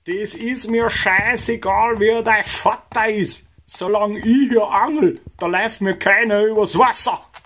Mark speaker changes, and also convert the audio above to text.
Speaker 1: Das ist mir scheißegal, wie dein Vater ist. Solange ich hier angel, da läuft mir keiner übers Wasser.